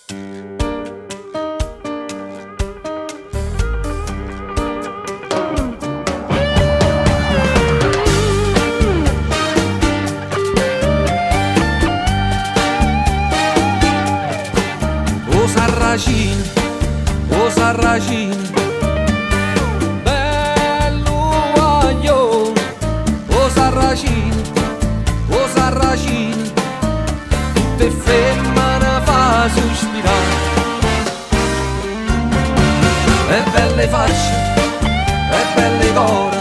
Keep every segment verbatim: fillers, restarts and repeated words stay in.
O Sarracino, o Sarracino, bello guaglione, o Sarracino, o Sarracino, tutte femmine fa sospirare. E belle facce, e belle core,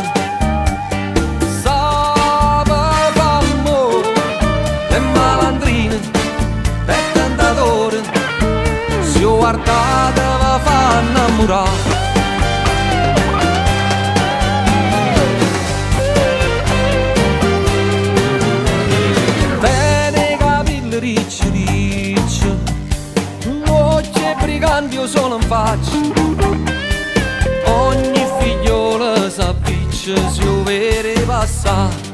sape fa amore, e malandrine, e tentatore, se ho guardate va fa innamorare. Bene capelli ricci ricci, occhi e briganti io sono in faccia, ogni figliola s'appiccia se io vede passare.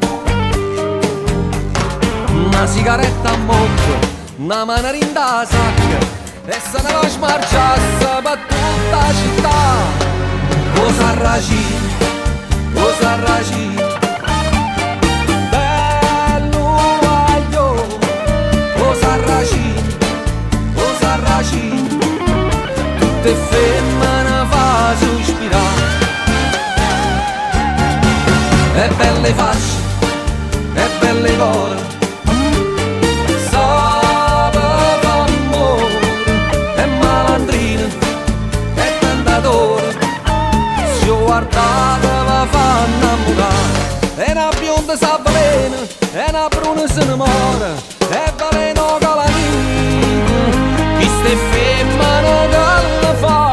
Una sigaretta a mocco, una manarinda a sacca, e se ne va smarciasse per tutta la città. O Sarracino, o Sarracino, bello guaglione, o Sarracino, o Sarracino, tutte femmine fa sospirare. E belle facce, e belle core, guardate va fa innamorare. E una bionda s'avvelena, e una bruna se ne muore, e veleno con l'amico, chi ste femmine che le fa.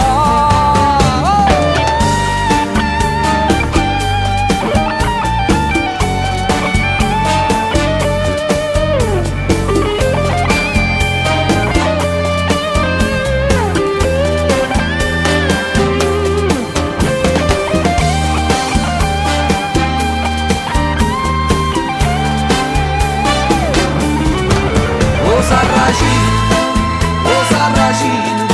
Sarracino, o Sarracino,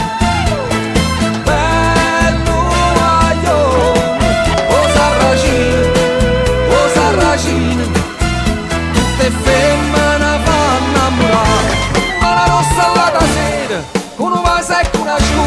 bello guaglione, o Sarracino, o Sarracino, tutte femmine fa innamorare. Ma la rossa alla sera, con un vaso e con una